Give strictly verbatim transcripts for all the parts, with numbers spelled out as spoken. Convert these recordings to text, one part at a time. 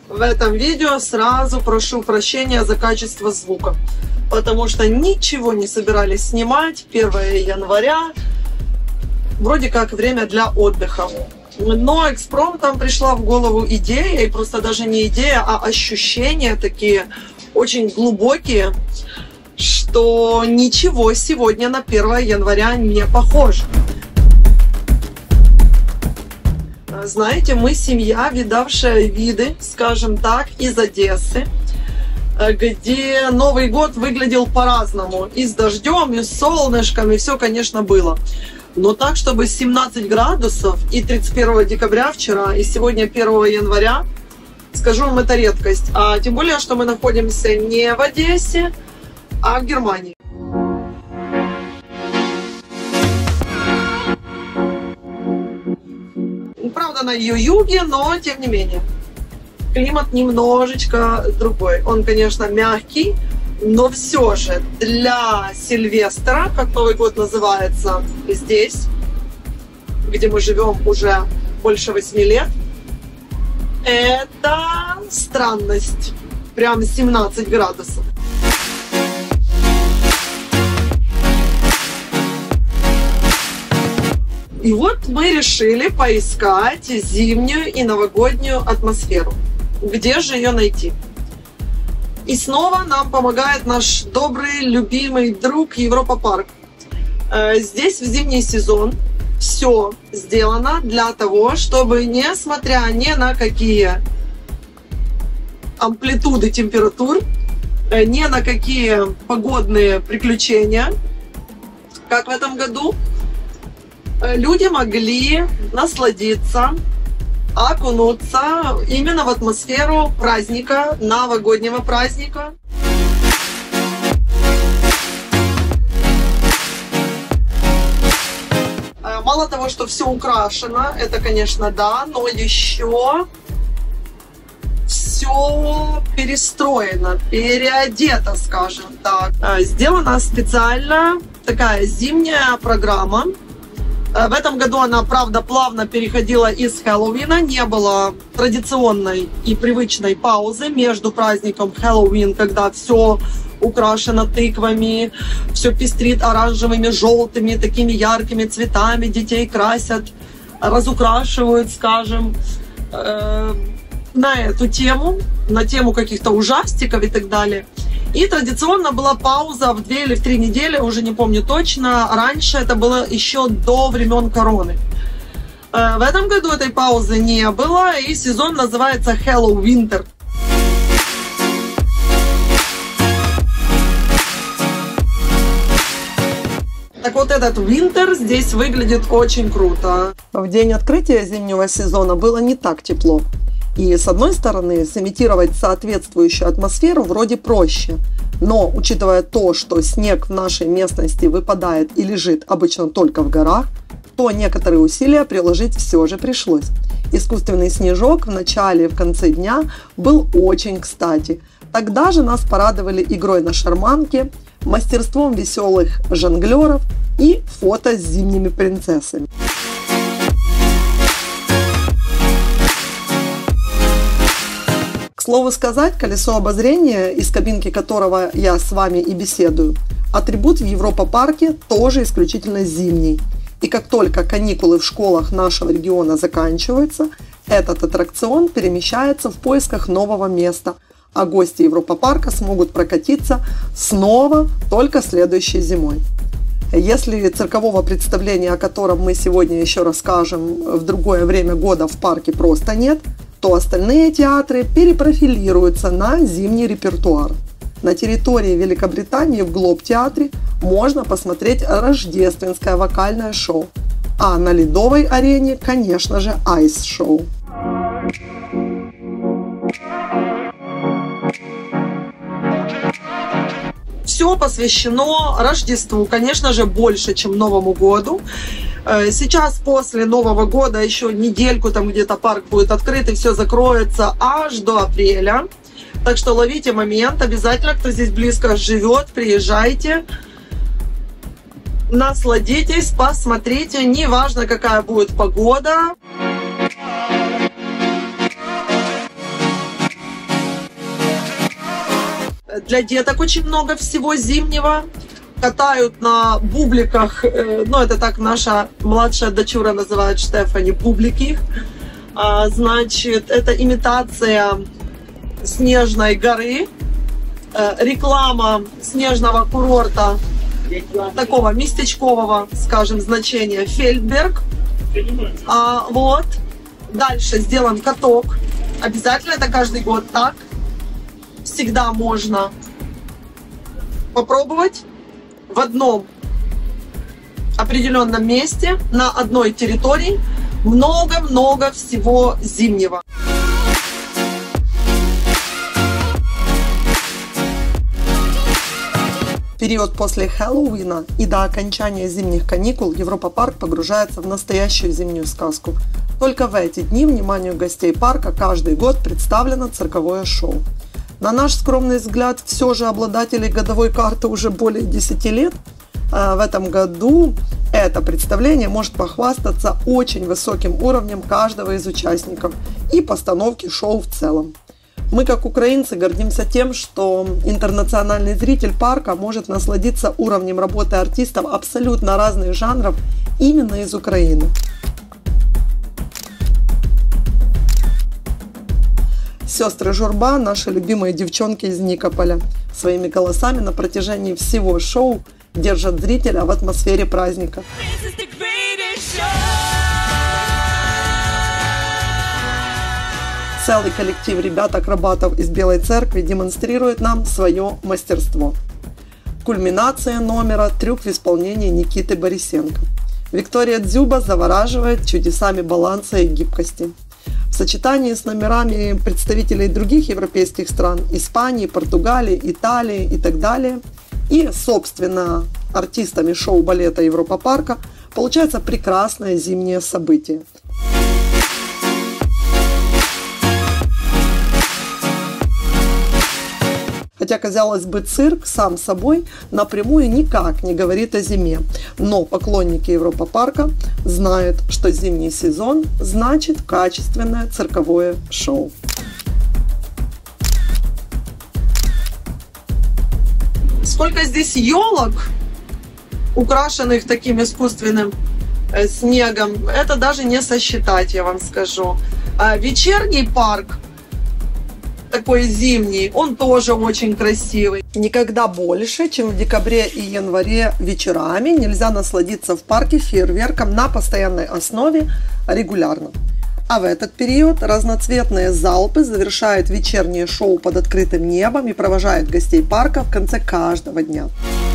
В этом видео сразу прошу прощения за качество звука, потому что ничего не собирались снимать. первое января, вроде как время для отдыха. Но экспромтом пришла в голову идея, и просто даже не идея, а ощущения такие очень глубокие, что ничего сегодня на первое января не похоже. Знаете, мы семья, видавшая виды, скажем так, из Одессы, где Новый год выглядел по-разному. И с дождем, и с солнышком, и все, конечно, было. Но так, чтобы семнадцать градусов и тридцать первого декабря вчера, и сегодня первого января, скажу вам, это редкость. А тем более, что мы находимся не в Одессе, а в Германии. Правда, на ее юге, но тем не менее. Климат немножечко другой. Он, конечно, мягкий, но все же для Сильвестра, как Новый год называется здесь, где мы живем уже больше восьми лет, это странность. Прям семнадцать градусов. И вот мы решили поискать зимнюю и новогоднюю атмосферу. Где же ее найти? И снова нам помогает наш добрый, любимый друг Европа Парк. Здесь в зимний сезон все сделано для того, чтобы, несмотря ни на какие амплитуды температур, ни на какие погодные приключения, как в этом году, люди могли насладиться, окунуться именно в атмосферу праздника, новогоднего праздника. Мало того, что все украшено, это, конечно, да, но еще все перестроено, переодето, скажем так. Сделана специально такая зимняя программа. В этом году она, правда, плавно переходила из Хэллоуина. Не было традиционной и привычной паузы между праздником Хэллоуин, когда все украшено тыквами, все пестрит оранжевыми, желтыми, такими яркими цветами, детей красят, разукрашивают, скажем, э, на эту тему, на тему каких-то ужастиков и так далее. И традиционно была пауза в две или в три недели, уже не помню точно. Раньше это было еще до времен короны. В этом году этой паузы не было, и сезон называется Hello Winter. Так вот, этот Winter здесь выглядит очень круто. В день открытия зимнего сезона было не так тепло. И с одной стороны, сымитировать соответствующую атмосферу вроде проще. Но, учитывая то, что снег в нашей местности выпадает и лежит обычно только в горах, то некоторые усилия приложить все же пришлось. Искусственный снежок в начале и в конце дня был очень кстати. Тогда же нас порадовали игрой на шарманке, мастерством веселых жонглеров и фото с зимними принцессами. К слову сказать, колесо обозрения, из кабинки которого я с вами и беседую, атрибут в Европа Парке тоже исключительно зимний. И как только каникулы в школах нашего региона заканчиваются, этот аттракцион перемещается в поисках нового места, а гости Европа Парка смогут прокатиться снова только следующей зимой. Если циркового представления, о котором мы сегодня еще расскажем, в другое время года в парке просто нет, то остальные театры перепрофилируются на зимний репертуар. На территории Великобритании в Глоб-театре можно посмотреть рождественское вокальное шоу, а на Ледовой арене, конечно же, айс-шоу. Все посвящено Рождеству, конечно же, больше, чем Новому году. Сейчас после Нового года еще недельку там где-то парк будет открыт и все закроется аж до апреля. Так что ловите момент, обязательно, кто здесь близко живет, приезжайте, насладитесь, посмотрите, неважно какая будет погода. Для деток очень много всего зимнего. Катают на бубликах, ну это так наша младшая дочура называет, Штефани, бублики. Значит, это имитация снежной горы, реклама снежного курорта, такого местечкового, скажем, значения Фельдберг. А, вот. Дальше сделан каток. Обязательно это каждый год так. Всегда можно попробовать в одном определенном месте, на одной территории, много-много всего зимнего. В период после Хэллоуина и до окончания зимних каникул Европа-парк погружается в настоящую зимнюю сказку. Только в эти дни вниманию гостей парка каждый год представлено цирковое шоу. На наш скромный взгляд, все же обладателей годовой карты уже более десяти лет. В этом году это представление может похвастаться очень высоким уровнем каждого из участников и постановки шоу в целом. Мы, как украинцы, гордимся тем, что интернациональный зритель парка может насладиться уровнем работы артистов абсолютно разных жанров именно из Украины. Сестры Журба, наши любимые девчонки из Никополя, своими голосами на протяжении всего шоу держат зрителя в атмосфере праздника. Целый коллектив ребят-акробатов из Белой Церкви демонстрирует нам свое мастерство. Кульминация номера – трюк в исполнении Никиты Борисенко. Виктория Дзюба завораживает чудесами баланса и гибкости. В сочетании с номерами представителей других европейских стран – Испании, Португалии, Италии и так далее, и, собственно, артистами шоу-балета Европа-парка получается прекрасное зимнее событие. Хотя, казалось бы, цирк сам собой напрямую никак не говорит о зиме. Но поклонники Европа-парка знают, что зимний сезон значит качественное цирковое шоу. Сколько здесь елок, украшенных таким искусственным снегом, это даже не сосчитать, я вам скажу. А вечерний парк, такой зимний, он тоже очень красивый. Никогда больше, чем в декабре и январе вечерами нельзя насладиться в парке фейерверком на постоянной основе регулярно. А в этот период разноцветные залпы завершают вечернее шоу под открытым небом и провожают гостей парка в конце каждого дня.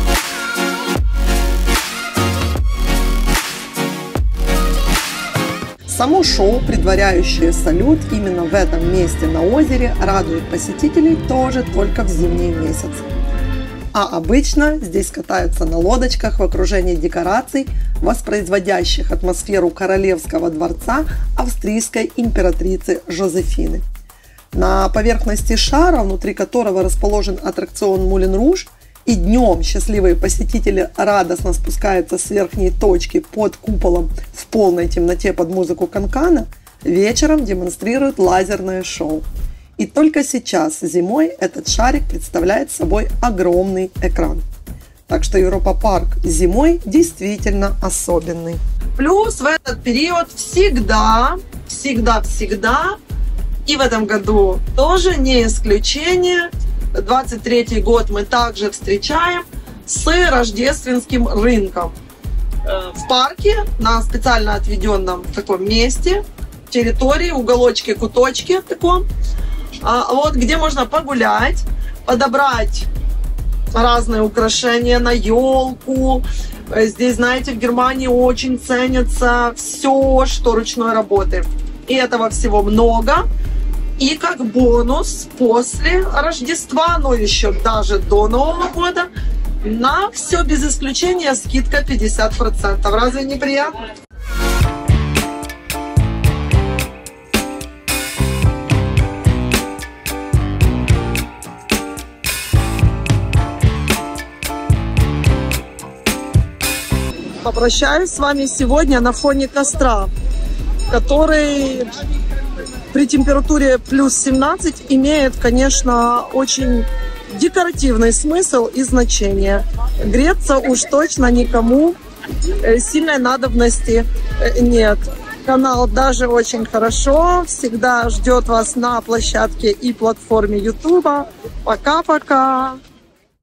Само шоу, предваряющее салют именно в этом месте на озере, радует посетителей тоже только в зимние месяцы. А обычно здесь катаются на лодочках в окружении декораций, воспроизводящих атмосферу королевского дворца австрийской императрицы Жозефины. На поверхности шара, внутри которого расположен аттракцион Мулен Руж, и днем счастливые посетители радостно спускаются с верхней точки под куполом в полной темноте под музыку канкана, вечером демонстрируют лазерное шоу. И только сейчас, зимой, этот шарик представляет собой огромный экран. Так что Европа-парк зимой действительно особенный. Плюс в этот период всегда, всегда-всегда, и в этом году тоже не исключение, двадцать третий год мы также встречаем с рождественским рынком. В парке, на специально отведенном таком месте, территории, уголочке, куточке таком, вот, где можно погулять, подобрать разные украшения на елку. Здесь, знаете, в Германии очень ценится все, что ручной работы. И этого всего много. И как бонус после Рождества, но еще даже до Нового года, на все без исключения скидка пятьдесят процентов. Разве не приятно? Попрощаюсь с вами сегодня на фоне костра, который при температуре плюс семнадцать имеет, конечно, очень декоративный смысл и значение. Греться уж точно никому сильной надобности нет. Канал даже очень хорошо, всегда ждет вас на площадке и платформе Ютуба. Пока-пока!